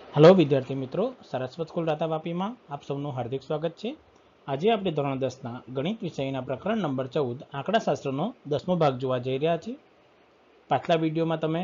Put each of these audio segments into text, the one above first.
Hello विद्यार्थी मित्रों, Saraswat school राता वापी में आप सबનું हार्दिक स्वागत है। आज આપણે ધોરણ 10 ગણિત વિષયના પ્રકરણ નંબર 14 આંકડાશાસ્ત્રનો 10મો ભાગ જોવા જઈ રહ્યા છીએ। પાછલા વિડીયોમાં તમે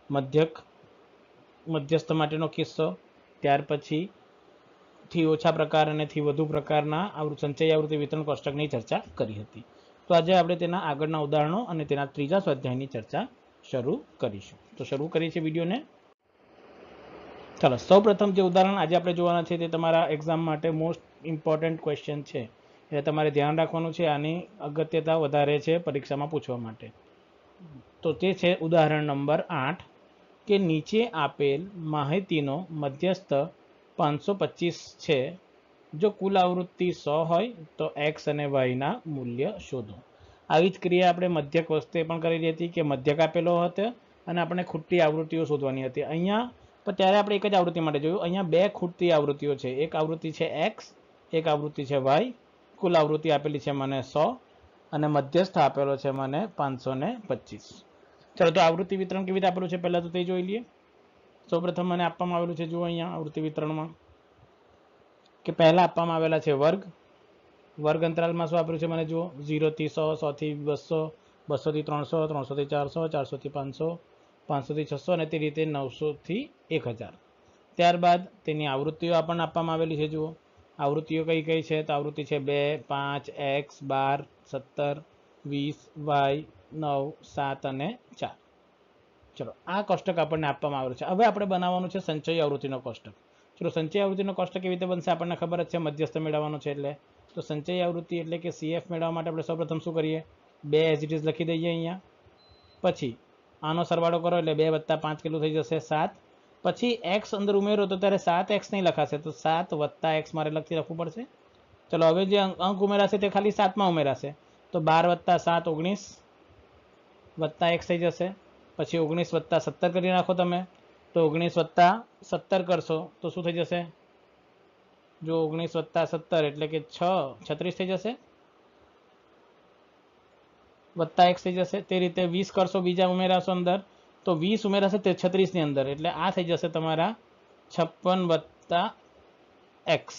મધ્યસ્થ માટેનો કિસ્સો, ત્યાર પછી થી ઓછા પ્રકાર અને થી વધુ પ્રકારના સંચય આવૃત્તિ વિતરણ કોષ્ટકની ચર્ચા કરી હતી। તો આજે આપણે તેના આગળના ઉદાહરણો અને તેના ત્રીજા સ્વાધ્યાયની ચર્ચા શરૂ કરીશું। તો શરૂ કરીએ છીએ વિડીયોને। चलो सौ प्रथम जो उदाहरण आज आप જોવાના છે તે તમારા એક્ઝામ માટે મોસ્ટ ઇમ્પોર્ટન્ટ ક્વેશ્ચન છે, એટલે તમારે ધ્યાન રાખવાનું છે। આની અગત્યતા વધારે છે પરીક્ષામાં પૂછવા માટે। તો તે છે ઉદાહરણ નંબર 8 કે નીચે આપેલ માહિતીનો મધ્યસ્થ 525 છે। જો કુલ આવૃત્તિ 100 હોય તો x અને y ના મૂલ્ય શોધો। આવી જ ક્રિયા આપણે મધ્યક વસ્તુએ પણ કરેલી હતી કે મધ્યક આપેલો હતો અને આપણે ખૂટતી આવૃત્તિઓ શોધવાની હતી। અહીંયા પણ ત્યારે આપણે એક જ આવૃત્તિ માટે જોયું। અહીંયા બે ખૂટતી આવૃત્તિઓ છે, એક આવૃત્તિ છે x, એક આવૃત્તિ છે y। કુલ આવૃત્તિ આપેલી છે મને 100 અને મધ્યસ્થ આપેલો છે મને 525। ચલો તો આવૃત્તિ વિતરણ કેવી રીતે આપેલું છે પહેલા તો તે જોઈ લઈએ। સૌપ્રથમ મને આપવામાં આવેલું છે, જુઓ અહીંયા આવૃત્તિ વિતરણમાં કે પહેલા આપવામાં આવેલા છે વર્ગ। વર્ગ અંતરાલમાં શું આપેલું છે મને જુઓ, 0 થી 100, 100 થી 200, 200 થી 300, 300 થી 400, 400 થી 500, 500 થી 600 અને તે રીતે 900 થી 1000। ત્યારબાદ તેની આવૃત્તિઓ આપણને આપવામાં આવેલી છે, જુઓ આવૃત્તિઓ કઈ કઈ છે તો આવૃત્તિ છે 2, 5, x, 12, 17, 20, y, 9, 7 અને 4। ચલો આ કોષ્ટક આપણને આપવામાં આવેલું છે। હવે આપણે બનાવવાનું છે સંચય આવૃત્તિનો કોષ્ટક। ચલો સંચય આવૃત્તિનો કોષ્ટક કેવી રીતે બનશે આપણને ખબર જ છે, મધ્યસ્થ મેળવવાનો છે એટલે। તો સંચય આવૃત્તિ એટલે કે CF મેળવવા માટે આપણે સૌપ્રથમ શું કરીએ, 2 એઝ ઇટ ઇઝ લખી દઈએ અહીંયા। પછી આનો સરવાળો કરો એટલે 2 + 5 કેટલું થઈ જશે 7। પછી x અંદર ઉમેરો તો ત્યારે 7x નહીં લખાશે, તો 7 + x મારે લખવું પડશે। ચલો હવે જે અંક ઉમેરાશે તે ખાલી 7 માં ઉમેરાશે, તો 12 + 7 19 x થઈ જશે। પછી 19 + 17 કરી નાખો તમે, તો 19 + 17 કરશો તો શું થઈ જશે, જો 19 + 17 એટલે કે 36 થઈ જશે, + x થઈ જશે। તે રીતે 20 કરશો, બીજા ઉમેરાશો અંદર તો 20 ઉમેરાશે તે 36 ની અંદર, એટલે આ થઈ જશે તમારા 56 + x।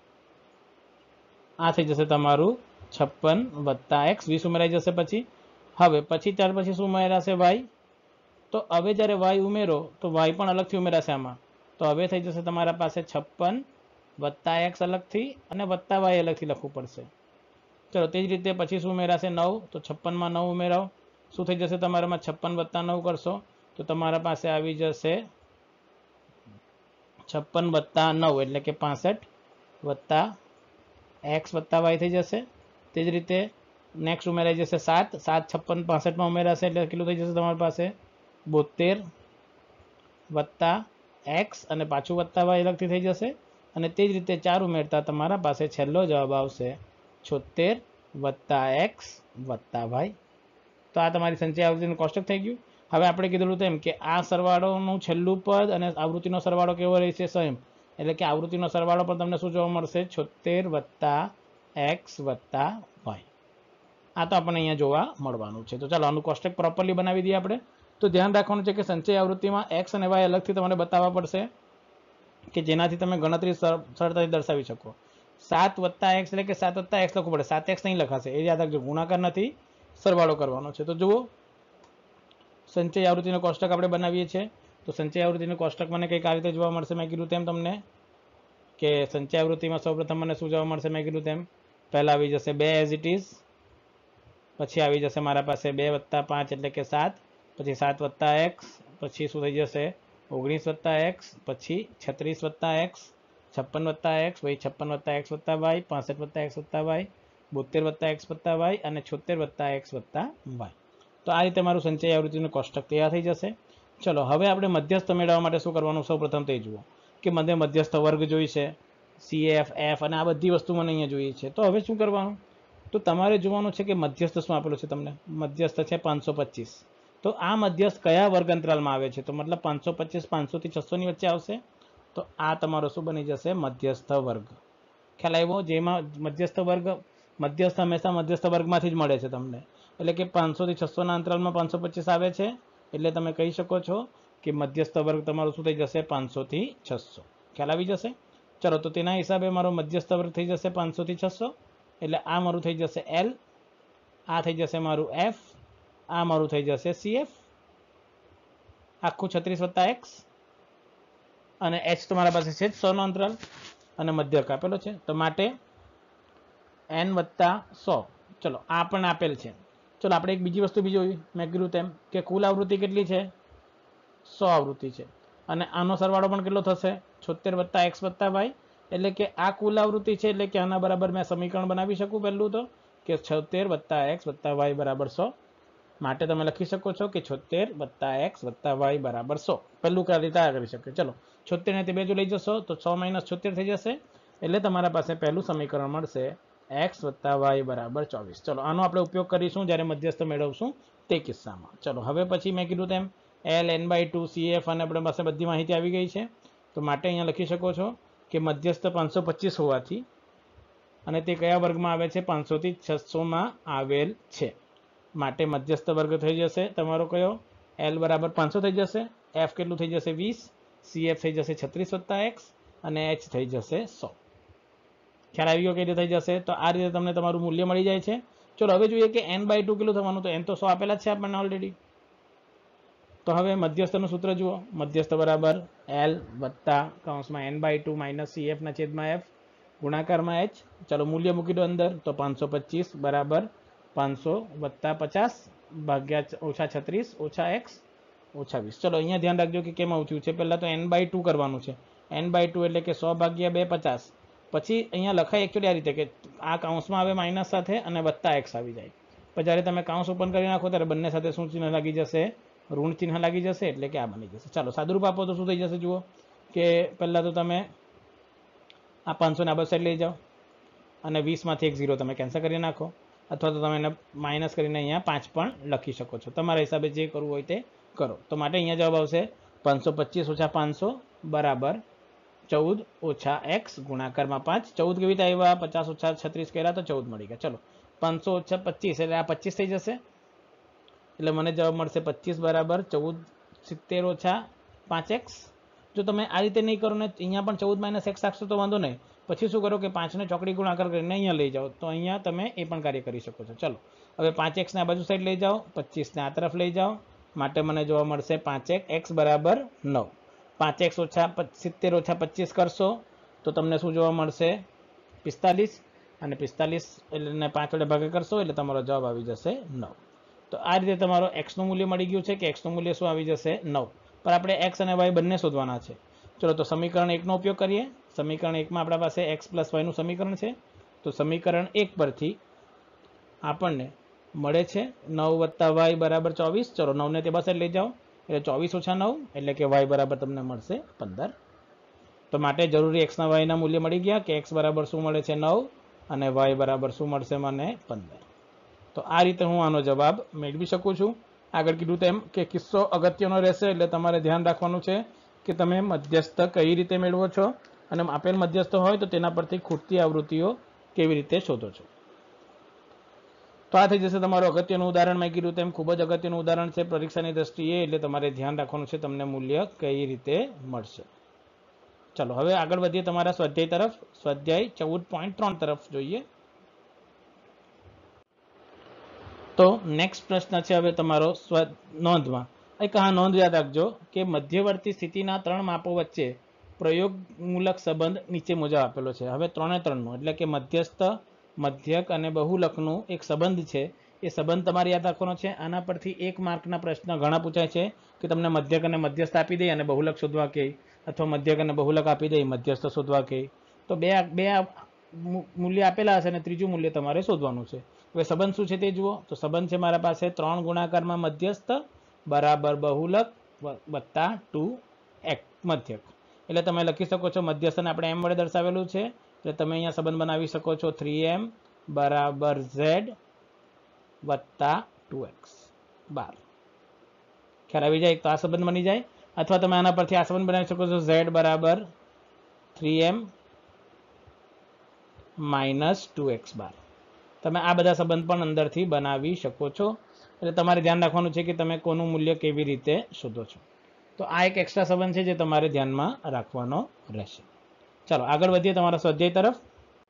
આ થઈ જશે તમારું 56 + x, 20 ઉમેરાઈ જશે। પછી ત્યાર પછી શું ઉમેરાશે y, તો હવે જ્યારે y ઉમેરો તો y પણ અલગથી ઉમેરાશે આમાં, તો હવે થઈ જશે તમારા પાસે 56 + x અલગથી અને y અલગથી લખવું પડશે। ચલો તે જ રીતે પછી શું ઉમેરાશે 9, તો 56 માં 9 ઉમેરાવો, શું થઈ જશે તમારામાં 56 + 9 કરશો તો તમારા પાસે આવી જશે 56 + 9 એટલે કે 65 + x + y થઈ જશે। તે જ રીતે નેક્સ્ટ ઉમેરાઈ જશે 7, 7 56 65 માં ઉમેરાશે એટલે કેટલું થઈ જશે તમારી પાસે 72 + x અને પાછું y અલગથી થઈ જશે। અને તે જ રીતે 4 ઉમેરતા તમારા પાસે છેલ્લો જવાબ આવશે 76 + x + y। તો આ તમારી સંચય આવૃત્તિનું કોષ્ટક થઈ ગયું। હવે આપણે કીધું તેમ કે આ સરવાળોનું છેલ્લું પદ અને આવૃત્તિનો સરવાળો કેવો રહેશે, સેમ, એટલે કે આવૃત્તિનો સરવાળો પણ તમને શું જોવા મળશે, 76 + x + y। આ તો આપણને અહીંયા જોવા મળવાનું છે। તો ચાલો આનું કોષ્ટક પ્રોપરલી બનાવી દઈએ આપણે। તો ધ્યાન રાખવાનું છે કે સંચય આવૃત્તિમાં x અને y અલગથી તમારે બતાવવા પડશે કે જેનાથી તમે ગણતરી સરળતાથી દર્શાવી શકો। 7 + x એટલે કે 7 + x લખવું પડે, 7x નહીં લખાશે, એ યાદ રાખજો, ગુણાકાર નથી, સરવાળો કરવાનો છે। તો જુઓ સંચય આવૃત્તિનો કોષ્ટક આપણે બનાવીએ છીએ। તો સંચય આવૃત્તિનું કોષ્ટક મને કંઈક આ રીતે જોવા મળશે। મેં કીધું તેમ તમને કે સંચય આવૃત્તિમાં સૌપ્રથમ મને શું જોવા મળશે, મેં કીધું તેમ પહેલા આવી જશે 2 એઝ ઇટ ઇઝ, પછી આવી જશે મારા પાસે 2 + 5 એટલે કે 7, પછી 7 + x, પછી શું થઈ જશે 19 + x, પછી 36 + x, 56 + x, પછી 56 + x + y, 65 + x + y, 72 + x + y અને 76 + x + y। તો આ રીતે મારું સંચય આવૃત્તિનું કોષ્ટક તૈયાર થઈ જશે। ચલો હવે આપણે મધ્યસ્થ મેળવવા માટે શું કરવાનું, સૌપ્રથમ તે જુઓ કે મને મધ્યસ્થ વર્ગ જોઈશે, CF, F અને આ બધી વસ્તુ મને અહીંયા જોઈએ છે। તો હવે શું કરવાનું, તો તમારે જોવાનું છે કે મધ્યસ્થ શું આપેલું છે તમને, મધ્યસ્થ છે 525। તો આ મધ્યસ્થ કયા વર્ગ અંતરાલમાં આવે છે, તો મતલબ 525 500 થી 600 ની વચ્ચે આવશે। તો આ તમારો શું બની જશે, મધ્યસ્થ વર્ગ। ખ્યાલ આવ્યો, જેમાં મધ્યસ્થ હંમેશા મધ્યસ્થ વર્ગમાંથી જ મળે છે તમને, એટલે કે 500 થી 600 ના અંતરાલમાં 525 આવે છે, એટલે તમે કહી શકો છો કે મધ્યસ્થ વર્ગ તમારો શું થઈ જશે 500 થી 600 ખ્યાલ આવી જશે ચલો તો તેના હિસાબે મારો મધ્યસ્થ વર્ગ થઈ જશે 500 થી 600 એટલે આ મારું થઈ જશે L આ થઈ જશે મારું F આ મારું થઈ જશે CF આખું 36 + x અને h તમારા પાસે છે 100 નો અંતરાલ અને મધ્યક આપેલો છે તો માટે n + 100 ચલો આ પણ આપેલ છે ચલો આપણે એક બીજી વસ્તુ જોઈ મેં કીધું તેમ કે કુલ આવૃત્તિ કેટલી છે 100 આવૃત્તિ છે અને આનો સરવાળો પણ કેટલો થશે 76 + x + y એટલે કે આ કુલ આવૃત્તિ છે એટલે કે આના બરાબર મેં સમીકરણ બનાવી શકું પહેલું તો કે 76 + x + y = 100 માટે તમે લખી શકો છો કે 76 + x + y = 100 પહેલું કઈ રીતે આ કરી શકે ચલો 76 ને તે બાજુ લઈ જશો તો 6 - 76 થઈ જશે એટલે તમારા પાસે પહેલું સમીકરણ મળશે x + y = 24 ચલો આનો આપણે ઉપયોગ કરીશું જ્યારે મધ્યસ્થ મેળવશું તે કિસ્સામાં ચલો હવે પછી મેં કીધું તેમ L n/2 CF અને આપણી પાસે બધી માહિતી આવી ગઈ છે તો માટે અહીંયા લખી શકો છો કે મધ્યસ્થ 525 હોવાથી અને તે કયા વર્ગમાં આવે છે 500 થી 600 માં આવેલ છે માટે મધ્યસ્થ વર્ગ થઈ જશે તમારો કયો L = 500 થઈ જશે F કેટલું થઈ જશે 20 CF થઈ જશે 36 + x અને h થઈ જશે 100 ખ્યાલ આવી ગયો કઈ રીતે થઈ જશે તો આ રીતે તમને તમારું મૂલ્ય મળી જાય છે ચલો હવે જોઈએ કે n/2 કેટલું થવાનું તો n તો 100 આપેલા છે આપણને ઓલરેડી તો હવે મધ્યસ્થનું સૂત્ર જુઓ મધ્યસ્થ બરાબર L + n/2 - CF ના છેદમાં F ગુણાકારમાં h ચલો મૂલ્ય મૂકી દો અંદર તો 525 = 500 + 50 ભાગ્યા -36 - x - 20 ચલો અહીંયા ધ્યાન રાખજો કે કેમ આવતું છે પહેલા તો n/2 કરવાનું છે n/2 એટલે કે 100 / 2 50 પછી અહીંયા લખાય એકચ્યુઅલી આ રીતે કે આ કૌંસમાં આવે માઇનસ સાથે અને + x આવી જાય પછી જ્યારે તમે કૌંસ ઓપન કરી નાખો ત્યારે બંને સાથે શું ચિહ્ન લાગી જશે ઋણ ચિહ્ન લાગી જશે એટલે કે આ બની જશે ચાલો સાદુરૂપ આપો તો શું થઈ જશે જુઓ કે પહેલા તો તમે આ 500 ને આ બાજુ સાઈડ લઈ જાઓ અને 20 માંથી એક 0 તમે કેન્સલ કરી નાખો અથવા તો તમે એને માઇનસ કરીને અહીંયા 5 પણ લખી શકો છો તમારા હિસાબે જે કરવું હોય તે કરો તો માટે અહીંયા જવાબ આવશે 525 - 500 = 14 - x ગુણાકારમાં 5 14 કેવી રીતે આવ્યા 50 - 36 કર્યા તો 14 મળી ગયા ચલો 500 - 25 એટલે આ 25 થઈ જશે એટલે મને જવાબ મળશે 25 = 14 70 - 5x જો તમે આ રીતે નહીં કરો ને અહીંયા પણ 14 - x રાખશો તો વાંધો નહીં પછી શું કરો કે 5 ને ચોકડી ગુણાકાર કરીને અહીંયા લઈ જાઓ તો અહીંયા તમે એ પણ કાર્ય કરી શકો છો ચલો હવે 5x ને આ બાજુ સાઈડ લઈ જાઓ 25 ને આ તરફ લઈ જાઓ માટે મને જોવા મળશે 5x = 9 5x - 70 - 25 કરશો તો તમને શું જોવા મળશે 45 અને 45 એટલે 5 વડે ભાગે કરશો એટલે તમારો જવાબ આવી જશે 9 તો આ રીતે તમારો x નું મૂલ્ય મળી ગયું છે કે x નું મૂલ્ય શું આવી જશે 9 પર આપણે x અને y બંને શોધવાના છે ચલો તો સમીકરણ 1 નો ઉપયોગ કરીએ સમીકરણ 1 માં આપણા પાસે x + y નું સમીકરણ છે તો સમીકરણ 1 પરથી આપણને મળે છે 9 + y = 24 ચલો 9 ને તે પાસે લઈ જાઓ એટલે 24 - 9 એટલે કે y બરાબર તમને મળશે 15 તો માટે જરૂરી x ના y ના મૂલ્ય મળી ગયા કે x બરાબર શું મળે છે 9 અને y બરાબર શું મળશે મને 15 તો આ રીતે હું આનો જવાબ મેળવી શકું છું આગળ કીધું તેમ કે કિસ્સો અગત્યનો રહેશે એટલે તમારે ધ્યાન રાખવાનું છે કે તમે મધ્યસ્થ કઈ રીતે મેળવો છો અને આપેલ મધ્યસ્થ હોય તો તેના પરથી ખૂટતી આવૃત્તિઓ કેવી રીતે શોધો છો તો આ થઈ જશે તમારું અગત્યનું ઉદાહરણ મેં કીધું તેમ ખૂબ જ અગત્યનું ઉદાહરણ છે પરીક્ષાની દ્રષ્ટિએ એટલે તમારે ધ્યાન રાખવાનું છે તમને મૂલ્ય કઈ રીતે મળશે ચલો હવે આગળ વધીએ તમારા સ્વાધ્યાય તરફ સ્વાધ્યાય 14.3 તરફ જોઈએ તો નેક્સ્ટ પ્રશ્ન છે હવે તમારો નોંધમાં એક આ નોંધ યાદ રાખજો કે મધ્યવર્તી સ્થિતિના 3 માપો વચ્ચે પ્રયોગમૂલક સંબંધ નીચે મુજબ આપેલો છે હવે 3 નો એટલે કે મધ્યસ્થ મધ્યક અને બહુલકનું એક સંબંધ છે એ સંબંધ તમારે યાદ રાખવાનો છે આના પરથી 1 માર્કના પ્રશ્ન ઘણા પૂછાય છે કે તમને મધ્યક અને મધ્યસ્થ આપી દે અને બહુલક શોધવા કહે અથવા મધ્યક અને બહુલક આપી દે મધ્યસ્થ શોધવા કહે તો બે મૂલ્ય આપેલા હશે અને ત્રીજું મૂલ્ય તમારે શોધવાનું છે હવે સંબંધ શું છે તે જુઓ તો સંબંધ છે મારા પાસે 3 ગુણાકારમાં મધ્યસ્થ બરાબર બહુલક વત્તા 2x મધ્યક એટલે તમે લખી શકો છો મધ્યસ્થને આપણે m વડે દર્શાવેલું છે એટલે તમે અહીંયા સંબંધ બનાવી શકો છો 3m = z વત્તા 2x બાર ખ્યાલ આવી જાય તો આ સંબંધ બની જાય અથવા તમે આના પરથી આ સંબંધ બનાવી શકો છો z બરાબર 3m - 2x બાર તમે આ બધા સંબંધ પણ અંદરથી બનાવી શકો છો એટલે તમારે ધ્યાન રાખવાનું છે કે તમે કોનું મૂલ્ય કેવી રીતે શોધો છો તો આ એક એક્સ્ટ્રા સંબંધ છે જે તમારે ધ્યાનમાં રાખવાનો રહેશે. ચાલો આગળ વધીએ તમારા સ્વાધ્યાય તરફ.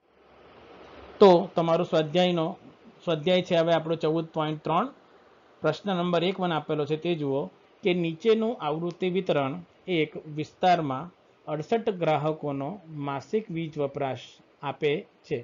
તો તમારું સ્વાધ્યાય છે હવે આપણો 14.3. પ્રશ્ન નંબર 1 મને આપેલો છે તે જુઓ કે નીચેનું આવૃત્તિ વિતરણ એક વિસ્તારમાં 68 ગ્રાહકોનો માસિક વીજ વપરાશ આપે છે.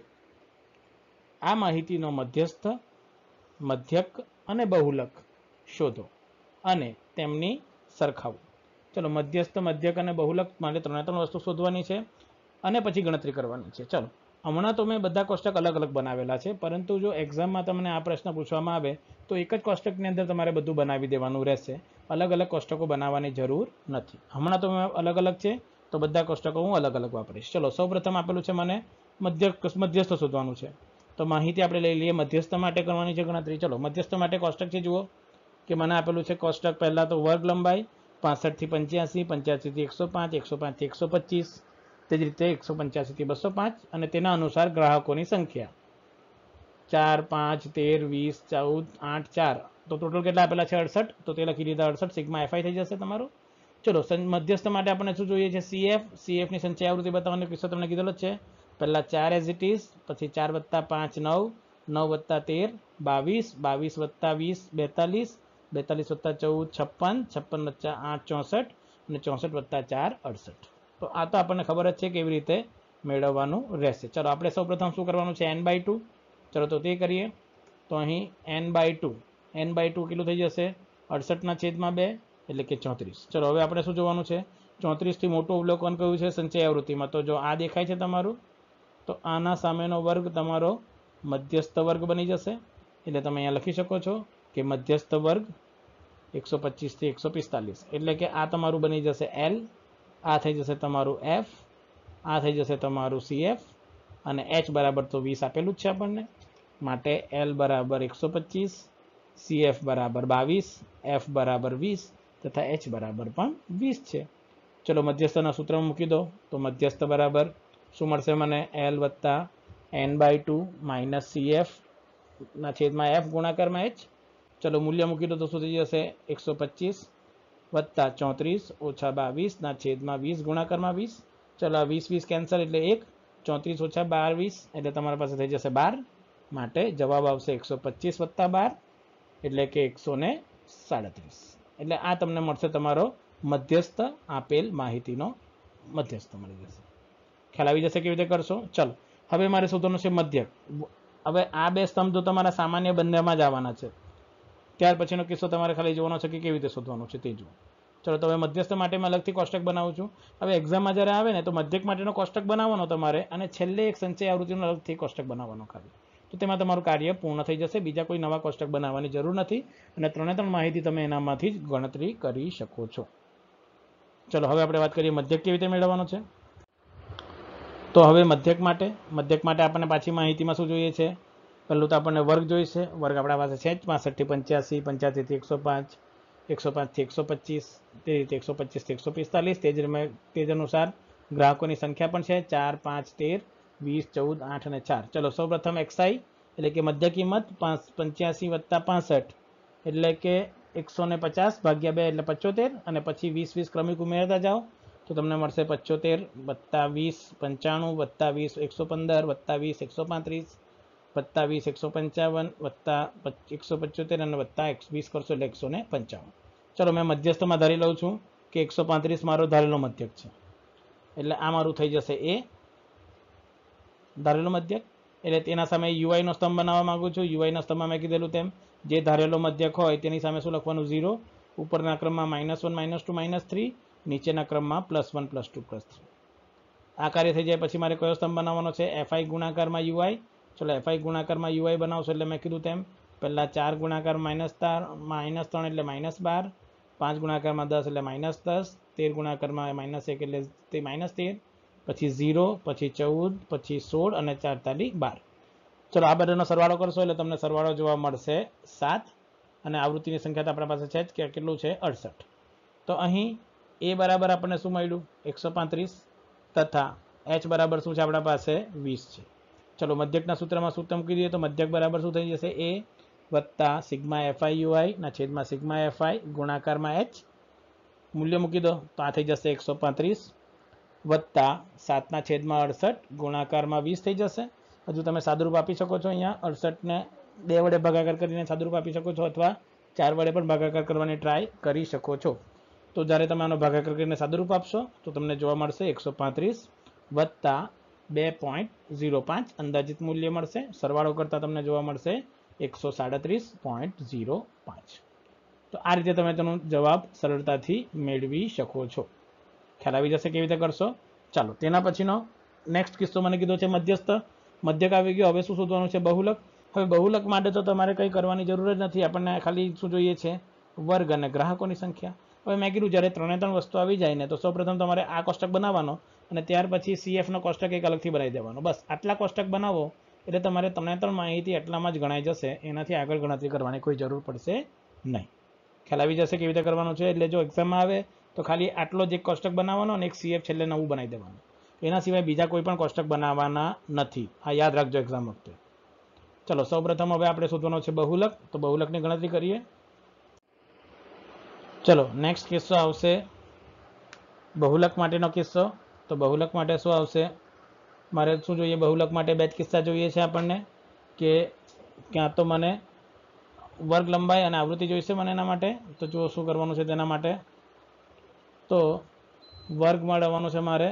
આ માહિતીનો મધ્યસ્થ, મધ્યક અને બહુલક શોધો અને તેમની સરખાવો. ચલો મધ્યસ્થ, મધ્યક અને બહુલક માટે 3 વસ્તુ શોધવાની છે અને પછી ગણતરી કરવાની છે. ચલો હમણાં તો મેં બધા કોષ્ટક અલગ અલગ બનાવેલા છે, પરંતુ જો એક્ઝામમાં તમને આ પ્રશ્ન પૂછવામાં આવે તો એક જ કોષ્ટકની અંદર તમારે બધું બનાવી દેવાનું રહેશે. અલગ અલગ કોષ્ટકો બનાવવાની જરૂર નથી. હમણાં તો મેં અલગ અલગ છે તો બધા કોષ્ટકો હું અલગ અલગ વાપરીશ. ચલો સૌપ્રથમ આપેલું છે મને મધ્યસ્થ શોધવાનું છે. તો માહિતી આપણે લઈ લઈએ. મધ્યસ્થ માટે કરવાની છે ગણતરી. ચલો મધ્યસ્થ માટે કોષ્ટક છે જુઓ કે મને આપેલું છે કોષ્ટક પહેલા તો વર્ગ લંબાઈ 65 થી 85, 85 થી 105, 105 થી 125, તે જ રીતે 185 થી 205 અને તેના અનુસાર ગ્રાહકોની સંખ્યા 4, 5, 13, 20, 14, 8, 4. તો ટોટલ કેટલા આપેલા છે 68. તો તે લખી દીધા 68. સિગ્મા એફઆઈ થઈ જશે તમારું. ચલો મધ્યસ્થ માટે આપણે શું જોઈએ છે સીએફ ની સંચય આવૃત્તિ બતાવવાનો કિસ્સો તમને કીધેલો જ છે. પહેલા 4 એઝ ઇટ ઇઝ, પછી 4 + 5 9, 9 + 13 22, 22 + 20 42, 42 + 14 56, 56 + 8 64 અને 64 + 4 68. તો આ તો આપણને ખબર જ છે કેવી રીતે મેળવવાનું રહેશે. ચલો આપણે સૌપ્રથમ શું કરવાનું છે n/2. ચલો તો તે કરીએ. તો અહીં n/2 કેટલું થઈ જશે 68/2 એટલે કે 34. ચલો હવે આપણે શું જોવાનું છે 34 થી મોટું અવલોકન કયું છે સંચય આવૃત્તિમાં. તો જો આ દેખાય છે તમારું, તો આના સામેનો વર્ગ તમારો મધ્યસ્થ વર્ગ બની જશે. એટલે તમે અહીંયા લખી શકો છો કે મધ્યસ્થ વર્ગ 125 થી 145 એટલે કે આ તમારું બની જશે L, આ થઈ જશે તમારું F, આ થઈ જશે તમારું CF અને H બરાબર તો 20 આપેલું જ છે આપણને. માટે L બરાબર 125, CF બરાબર 22, F બરાબર 20 તથા H બરાબર પણ 20 છે. ચલો મધ્યસ્થના સૂત્રમાં મૂકી દો. તો મધ્યસ્થ બરાબર શું મળશે મને L + n/2 - CF ના છેદમાં F ગુણાકારમાં H. ચલો મૂલ્ય મૂકી દો તો શું થઈ જશે 125 + 34 - 22 ના છેદમાં 20 ગુણાકારમાં 20. ચલો 20 20 કેન્સલ એટલે 1, 34 - 22 એટલે તમારી પાસે થઈ જશે 12. માટે જવાબ આવશે 125 + 12 એટલે કે 137. એટલે આ તમને મળશે તમારો મધ્યસ્થ આપેલ માહિતીનો મધ્યસ્થ મળી જશે. ખ્યાલ આવી જશે કેવી રીતે કરશો. ચલો હવે મારે શોધવાનું છે મધ્યક. હવે આ બે સ્તંભ તો તમારા સામાન્ય બંનેમાં જ આવવાના છે. ત્યાર પછીનો કિસ્સો તમારે ખાલી જોવાનો છે કે કેવી રીતે શોધવાનો છે તે જુઓ. ચલો તો હવે મધ્યસ્થ માટે મેં અલગથી કોષ્ટક બનાવું છું. હવે એક્ઝામમાં જ્યારે આવે ને તો મધ્યક માટેનો કોષ્ટક બનાવવાનો તમારે અને છેલ્લે એક સંચય આવૃત્તિનો અલગથી કોષ્ટક બનાવવાનો ખાલી. તો તેમાં તમારું કાર્ય પૂર્ણ થઈ જશે. બીજા કોઈ નવા કોષ્ટક બનાવવાની જરૂર નથી અને 3 માહિતી તમે એનામાંથી જ ગણતરી કરી શકો છો. ચલો હવે આપણે વાત કરીએ મધ્યક કેવી રીતે મેળવવાનો છે. તો હવે મધ્યક માટે આપણને પાછી માહિતીમાં શું જોઈએ છે. પહેલું તો આપણને વર્ગ જોઈશે. વર્ગ આપણા પાસે છે 65 થી 85, 85 થી 105, 105 થી 125, તે રીતે 125 થી 145. તે જ અનુસાર ગ્રાહકોની સંખ્યા પણ છે 4, 5, 13, 20, 14, 8 અને 4. ચલો સૌપ્રથમ XI એટલે કે મધ્ય કિંમત 85 + 65 એટલે કે 150 / 2 એટલે 75 અને પછી 20 20 ક્રમિક ઉમેરતા જાઓ તો તમને મળશે 75 + 20 95 + 20 115 + 20 135 + 20 155 + 175 અને +20 કરશો એટલે 155. ચલો મેં મધ્યસ્થમાં ધારી લઉં છું કે 135 મારો ધારેલો મધ્યક છે. એટલે આ મારું થઈ જશે A ધારેલો મધ્યક. એટલે તેના સામે UI નો સ્તંભ બનાવવા માંગુ છું. UI ના સ્તંભમાં મેં કીધેલું તેમ જે ધારેલો મધ્યક હોય તેની સામે શું લખવાનું 0. ઉપરના ક્રમમાં -1 -2 -3, નીચેના ક્રમમાં +1 +2 +3. આ કાર્ય થઈ જાય પછી મારે કયો સ્તંભ બનાવવાનો છે FI ગુણાકારમાં UI. ચલો FI ગુણાકારમાં UI બનાવશો એટલે મેં કીધું તેમ પહેલા 4 ગુણાકાર -3 એટલે -12, 5 ગુણાકારમાં 10 એટલે -10, 13 ગુણાકારમાં -1 એટલે તે -13, પછી 0, પછી 14, પછી 16 અને 4 તાલી 12. ચલો આ બધાનો સરવાળો કરશો એટલે તમને સરવાળો જોવા મળશે 7 અને આવૃત્તિની સંખ્યા તો આપણા પાસે છે જ કે કેટલું છે 68. તો અહીં A બરાબર આપણને શું મળ્યું 135 તથા H બરાબર શું છે આપણા પાસે 20 છે. ચલો મધ્યકના સૂત્રમાં સૂત્ર મૂકી દઈએ તો મધ્યક બરાબર શું થઈ જશે A + સિગ્મા FI UI ના છેદમાં સિગ્મા FI ગુણાકારમાં H. મૂલ્ય મૂકી દો તો આ થઈ જશે 135 વત્તા 7/68 ગુણાકારમાં 20 થઈ જશે. હજુ તમે સાદુરૂપ આપી શકો છો. અહીંયા 68ને 2 વડે ભાગાકાર કરીને સાદુરૂપ આપી શકો છો અથવા 4 વડે પણ ભાગાકાર કરવાની ટ્રાય કરી શકો છો. તો જ્યારે તમે આનો ભાગાકાર કરીને સાદુરૂપ આપશો તો તમને જોવા મળશે 135 વત્તા 2.05 અંદાજિત મૂલ્ય મળશે. સરવાળો કરતાં તમને જોવા મળશે 137.05. તો આ રીતે તમે તેનો જવાબ સરળતાથી મેળવી શકો છો. ખ્યાલ આવી જશે કેવી રીતે કરશો. ચાલો તેના પછીનો નેક્સ્ટ કિસ્સો મને કીધો છે મધ્યસ્થ. મધ્યક આવી ગયો. હવે શું શોધવાનું છે? બહુલક. હવે બહુલક માટે તો તમારે કંઈ કરવાની જરૂર જ નથી. આપણને ખાલી શું જોઈએ છે? વર્ગ અને ગ્રાહકોની સંખ્યા. હવે મેં કીધું જ્યારે 3 વસ્તુ આવી જાય ને તો સૌપ્રથમ તમારે આ કોષ્ટક બનાવવાનો અને ત્યાર પછી CFનો કોષ્ટક એક અલગથી બનાવી દેવાનો. બસ આટલા કોષ્ટક બનાવો એટલે તમારે 3 માહિતી એટલામાં જ ગણાઈ જશે. એનાથી આગળ ગણતરી કરવાની કોઈ જરૂર પડશે નહીં. ખ્યાલ આવી જશે કેવી રીતે કરવાનું છે. એટલે જો એક્ઝામમાં આવે તો ખાલી આટલો જ એક કોષ્ટક બનાવવાનો અને એક CF છેલ્લે નવું બનાવી દેવાનું. એના સિવાય બીજા કોઈ પણ કોષ્ટક બનાવવાના નથી. આ યાદ રાખજો એક્ઝામ વખતે. ચલો સૌપ્રથમ હવે આપણે શોધવાનો છે બહુલક. તો બહુલકની ગણતરી કરીએ. ચલો નેક્સ્ટ કિસ્સો આવશે બહુલક માટેનો કિસ્સો. તો બહુલક માટે શું આવશે? મારે શું જોઈએ? બહુલક માટે બે જ કિસ્સા જોઈએ છે આપણને, કે ક્યાં તો મને વર્ગ લંબાઈ અને આવૃત્તિ જોઈશે મને એના માટે. તો જો શું કરવાનું છે તેના માટે, તો વર્ગ મેળવવાનો છે મારે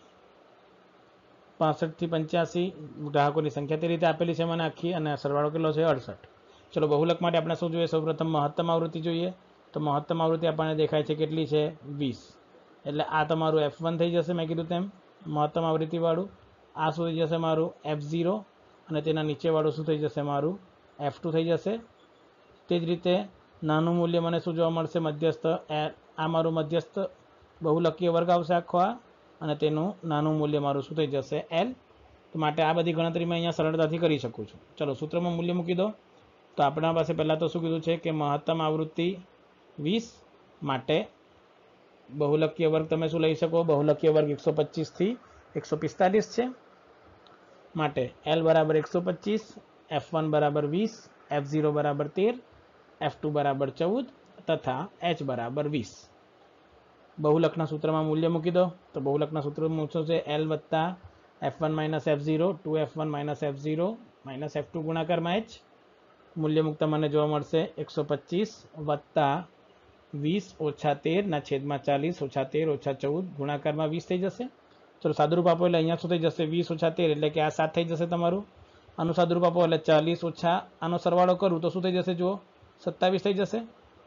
65 થી 85 ગ્રાહકોની સંખ્યા તે રીતે આપેલી છે મને આખી, અને સરવાળો કેટલો છે? 68. ચલો બહુલક માટે આપણે શું જોઈએ? સૌપ્રથમ મહત્તમ આવૃત્તિ જોઈએ. તો મહત્તમ આવૃત્તિ આપણને દેખાય છે કેટલી છે? 20. એટલે આ તમારું F1 થઈ જશે. મેં કીધું તેમ મહત્તમ આવૃત્તિવાળું. આ શું થઈ જશે? મારું F0. અને તેના નીચેવાળું શું થઈ જશે? મારું F2 થઈ જશે. તે જ રીતે નાનું મૂલ્ય મને શું જોવા મળશે? મધ્યસ્થ. આ મારું મધ્યસ્થ બહુલકીય વર્ગ આવશે આખો આ, અને તેનું નાનું મૂલ્ય મારું શું થઈ જશે? L. તો માટે આ બધી ગણતરી મેં અહીંયા સરળતાથી કરી શકું છું. ચલો સૂત્રમાં મૂલ્ય મૂકી દો. તો આપણા પાસે પહેલાં તો શું કીધું છે કે મહત્તમ આવૃત્તિ 20 માટે બહુલકીય વર્ગ તમે શું લઈ શકો? બહુલકીય વર્ગ 125 થી 145 છે. માટે L બરાબર 125, F1 બરાબર 20, F0 બરાબર 13, F2 બરાબર 14 તથા H બરાબર 20. બહુલકના સૂત્રમાં મૂલ્ય મૂકી દો. તો બહુલકના સૂત્રમાં મૂકશો છે L વત્તા F1 minus F0, 2F1 minus F0 minus F2 ગુણાકારમાં H. મૂલ્ય મૂકતા મને જોવા મળશે 125 વત્તા 20 ઓછા 13 ના છેદમાં 40 ઓછા 13 ઓછા 14 ગુણાકારમાં 20 થઈ જશે. ચલો સાદુરૂપ આપો એટલે અહીંયા શું થઈ જશે? 20 ઓછા 13 એટલે કે આ 7 થઈ જશે તમારું. આનું સાદુરૂપ આપો એટલે 40 ઓછા આનો સરવાળો કરું તો શું થઈ જશે? જુઓ 27 થઈ જશે.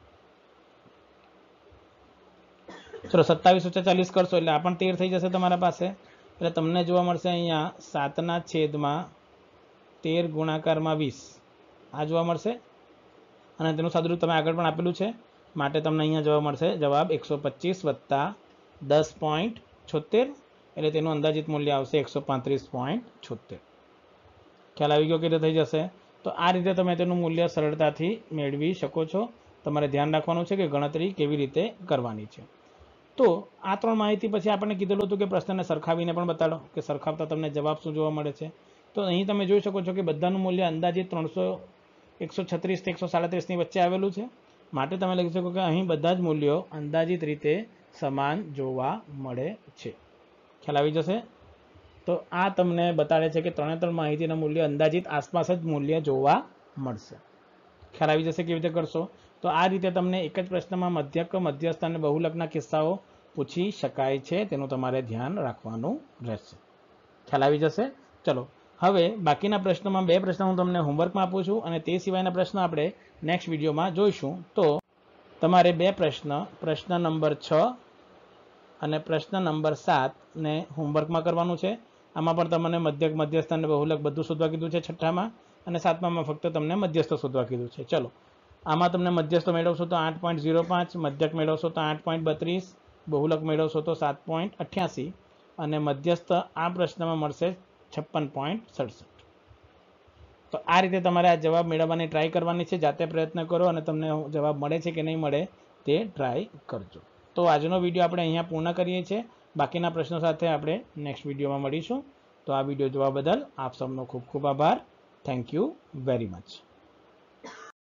ચલો 27 ઓછા 40 કરશો એટલે આ પણ 13 થઈ જશે તમારા પાસે. એટલે તમને જોવા મળશે અહીંયા 7 ના છેદમાં 13 ગુણાકારમાં 20 આ જોવા મળશે. અને તેનું સાદુરૂપ તમે આગળ પણ આપેલું છે. માટે તમને અહીંયા જોવા મળશે જવાબ 125 વત્તા 10.76. એટલે તેનું અંદાજિત મૂલ્ય આવશે 135.76. ખ્યાલ આવી ગયો કે થઈ જશે. તો આ રીતે તમે તેનું મૂલ્ય સરળતાથી મેળવી શકો છો. તમારે ધ્યાન રાખવાનું છે કે ગણતરી કેવી રીતે કરવાની છે. તો આ 3 માહિતી પછી આપણને કીધેલું હતું કે પ્રશ્નને સરખાવીને પણ બતાડો, કે સરખાવતા તમને જવાબ શું જોવા મળે છે. તો અહીં તમે જોઈ શકો છો કે બધાનું મૂલ્ય અંદાજિત 136 થી 137 ની વચ્ચે આવેલું છે. માટે તમે લખી શકો કે અહીં બધા જ મૂલ્યો અંદાજિત રીતે સમાન જોવા મળે છે. ખ્યાલ આવી જશે. તો આ તમને બતાડે છે કે 3 માહિતીના મૂલ્ય અંદાજિત આસપાસ જ મૂલ્ય જોવા મળશે. ખ્યાલ આવી જશે કેવી રીતે કરશો. તો આ રીતે તમને એક જ પ્રશ્નમાં મધ્યક, મધ્યસ્થ અને બહુલકના કિસ્સાઓ પૂછી શકાય છે. તેનું તમારે ધ્યાન રાખવાનું રહેશે. ખ્યાલ આવી જશે. ચલો હવે બાકીના પ્રશ્નોમાં 2 પ્રશ્નો હું તમને હોમવર્કમાં આપું છું અને તે સિવાયના પ્રશ્નો આપણે નેક્સ્ટ વિડીયોમાં જોઈશું. તો તમારે 2 પ્રશ્ન નંબર 6 અને પ્રશ્ન નંબર 7 ને હોમવર્કમાં કરવાનું છે. આમાં પણ તમને મધ્યક, મધ્યસ્થ અને બહુલક બધું શોધવા કીધું છે 6માં, અને 7માં ફક્ત તમને મધ્યસ્થ શોધવા કીધું છે. ચલો આમાં તમને મધ્યસ્થ મેળવશો તો 8.05, મધ્યક મેળવશો તો 8.32, બહુલક મેળવશો તો 7.88 અને મધ્યસ્થ આ પ્રશ્નમાં મળશે 56.67. તો આ રીતે તમારે આ જવાબ મેળવવાની ટ્રાય કરવાની છે. જાતે પ્રયત્ન કરો અને તમને જવાબ મળે છે કે નહીં મળે તે ટ્રાય કરજો. તો આજનો વિડીયો આપણે અહીંયા પૂર્ણ કરીએ છીએ. બાકીના પ્રશ્નો સાથે આપણે નેક્સ્ટ વિડીયોમાં મળીશું. તો આ વિડીયો જોવા બદલ આપ સૌનો ખૂબ ખૂબ આભાર. Thank you very much.